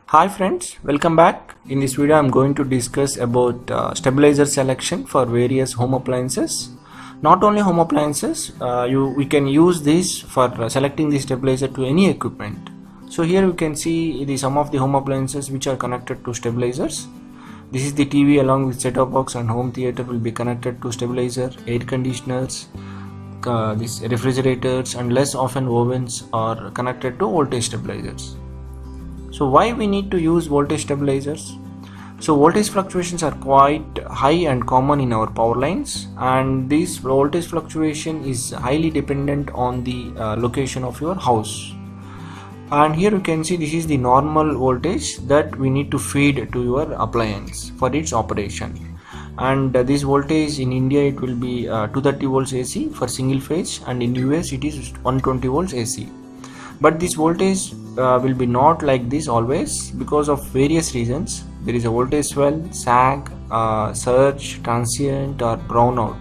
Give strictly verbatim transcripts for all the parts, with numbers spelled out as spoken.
Hi friends, welcome back. In this video I'm going to discuss about uh, stabilizer selection for various home appliances. Not only home appliances, uh, you we can use this for uh, selecting the stabilizer to any equipment. So here you can see the some of the home appliances which are connected to stabilizers. This is the T V along with set-top box and home theater will be connected to stabilizer. Air conditioners, uh, these refrigerators and less often ovens are connected to voltage stabilizers. So why we need to use voltage stabilizers? So voltage fluctuations are quite high and common in our power lines, and this voltage fluctuation is highly dependent on the uh, location of your house. And here you can see this is the normal voltage that we need to feed to your appliance for its operation. And uh, this voltage in India it will be uh, two hundred thirty volts A C for single phase, and in U S it is one hundred twenty volts A C. But this voltage uh, will be not like this always because of various reasons. There is a voltage swell, sag, uh, surge, transient or brownout,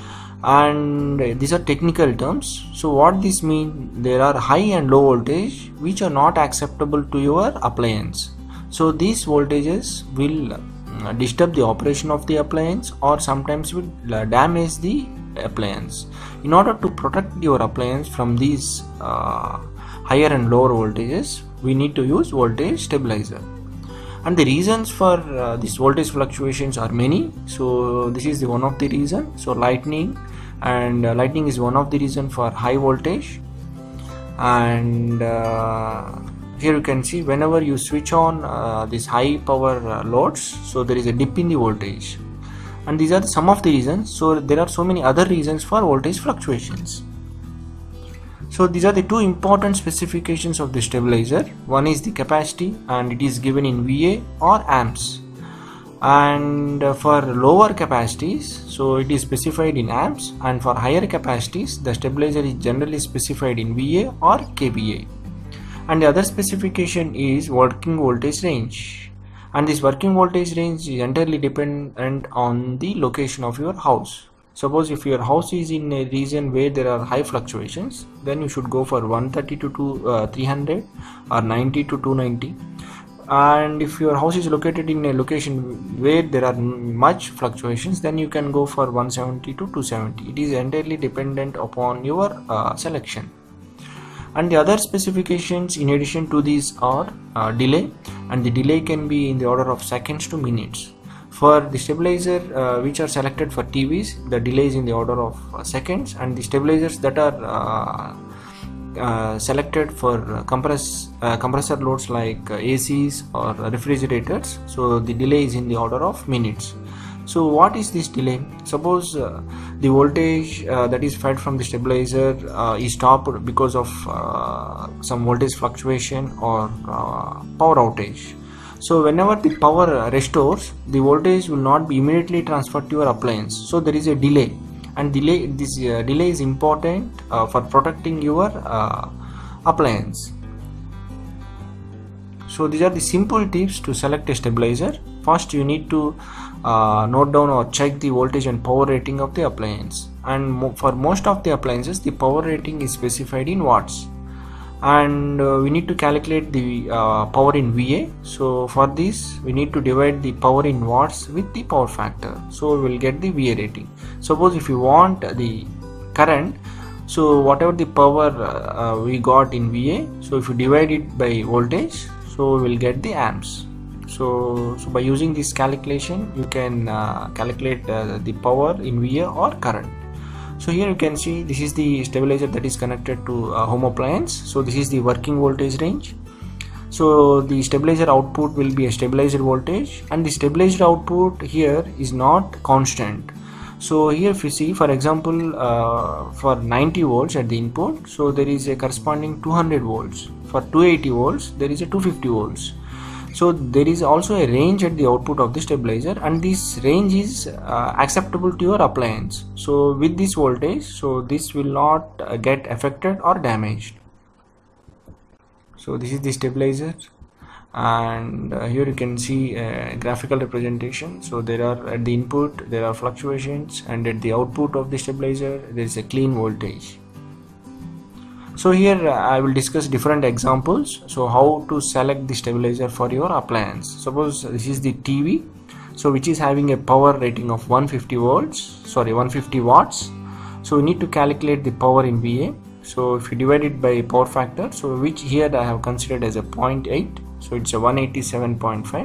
and uh, these are technical terms. So what this means, there are high and low voltage which are not acceptable to your appliance. So these voltages will uh, disturb the operation of the appliance or sometimes will uh, damage the appliance. In order to protect your appliance from these uh, higher and lower voltages, we need to use voltage stabilizer. And the reasons for uh, these voltage fluctuations are many. So this is the one of the reason. So lightning and uh, lightning is one of the reason for high voltage. And uh, here you can see whenever you switch on uh, these high power uh, loads, so there is a dip in the voltage. And these are some of the reasons. So there are so many other reasons for voltage fluctuations. So these are the two important specifications of the stabilizer. One is the capacity, and it is given in V A or amps. And for lower capacities, so it is specified in amps, and for higher capacities the stabilizer is generally specified in V A or K V A. And the other specification is working voltage range, and this working voltage range is entirely dependent on the location of your house. Suppose if your house is in a region where there are high fluctuations, then you should go for one thirty to three hundred or ninety to two ninety. And if your house is located in a location where there are much fluctuations, then you can go for one seventy to two seventy. It is entirely dependent upon your uh, selection. And the other specifications in addition to these are uh, delay, and the delay can be in the order of seconds to minutes. For the stabilizer uh, which are selected for T Vs, the delay is in the order of uh, seconds, and the stabilizers that are uh, uh, selected for uh, compress, uh, compressor loads like uh, A Cs or refrigerators, so the delay is in the order of minutes. So what is this delay? Suppose uh, the voltage uh, that is fed from the stabilizer uh, is stopped because of uh, some voltage fluctuation or uh, power outage. So whenever the power restores, the voltage will not be immediately transferred to your appliance. So there is a delay, and delay this uh, delay is important uh, for protecting your uh, appliance. So these are the simple tips to select a stabilizer. First, you need to uh, note down or check the voltage and power rating of the appliance. And mo for most of the appliances, the power rating is specified in watts. And uh, we need to calculate the uh, power in V A. So for this we need to divide the power in watts with the power factor, so we will get the V A rating. Suppose if you want the current, so whatever the power uh, we got in V A, so if you divide it by voltage, so we will get the amps. So, so by using this calculation you can uh, calculate uh, the power in V A or current. So here you can see this is the stabilizer that is connected to a home appliance. So this is the working voltage range. So the stabilizer output will be a stabilizer voltage, and the stabilizer output here is not constant. So here if you see, for example, uh, for ninety volts at the input, so there is a corresponding two hundred volts. For two eighty volts there is a two fifty volts. So there is also a range at the output of the stabilizer, and this range is uh, acceptable to your appliance. So with this voltage, so this will not uh, get affected or damaged. So this is the stabilizer, and uh, here you can see a graphical representation. So there are at the input there are fluctuations, and at the output of the stabilizer there is a clean voltage. So here uh, I will discuss different examples. So how to select the stabilizer for your appliance. Suppose this is the T V, so which is having a power rating of one hundred fifty volts, sorry one hundred fifty watts. So we need to calculate the power in V A. So if you divide it by power factor, so which here I have considered as a zero point eight, so it's a one eighty-seven point five.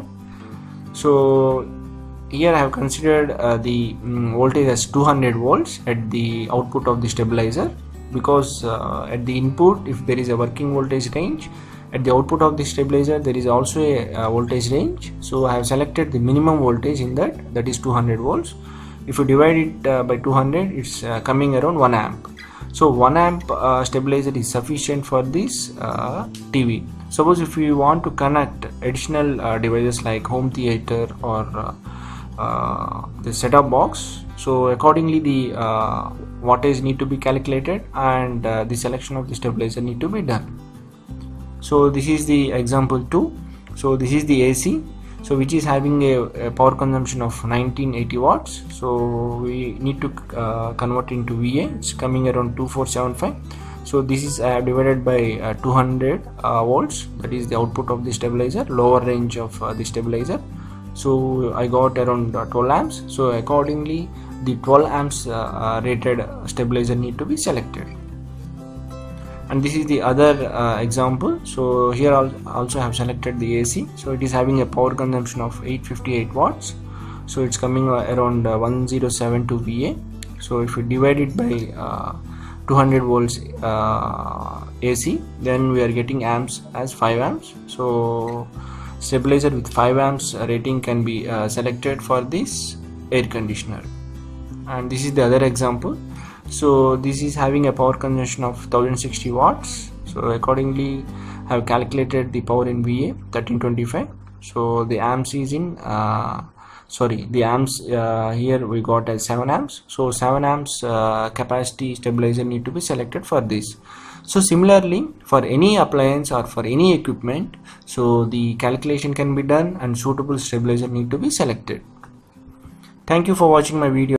So here I have considered uh, the um, voltage as two hundred volts at the output of the stabilizer, because uh, at the input, if there is a working voltage range, at the output of the stabilizer there is also a, a voltage range. So I have selected the minimum voltage in that, that is two hundred volts. If you divide it uh, by two hundred, it's uh, coming around one amp. So one amp uh, stabilizer is sufficient for this uh, T V. Suppose if you want to connect additional uh, devices like home theater or uh, uh, the setup box, so accordingly the uh, wattage need to be calculated and uh, the selection of the stabilizer need to be done. So this is the example two. So this is the A C, so which is having a, a power consumption of nineteen eighty watts. So we need to uh, convert into V A. It's coming around two four seven five. So this is uh, divided by uh, two hundred uh, volts, that is the output of the stabilizer, lower range of uh, the stabilizer. So I got around uh, twelve amps. So accordingly the twelve amps uh, uh, rated stabilizer need to be selected. And this is the other uh, example. So here I also have selected the A C. So it is having a power consumption of eight hundred fifty-eight watts. So it's coming uh, around uh, one thousand seventy-two V A. So if we divide it by uh, two hundred volts uh, A C, then we are getting amps as five amps. So stabilizer with five amps rating can be uh, selected for this air conditioner. And this is the other example. So this is having a power consumption of one thousand sixty watts. So accordingly I have calculated the power in V A thirteen twenty-five. So the amps is in uh, sorry the amps uh, here we got as seven amps. So seven amps uh, capacity stabilizer need to be selected for this. So similarly for any appliance or for any equipment, so the calculation can be done and suitable stabilizer need to be selected. Thank you for watching my video.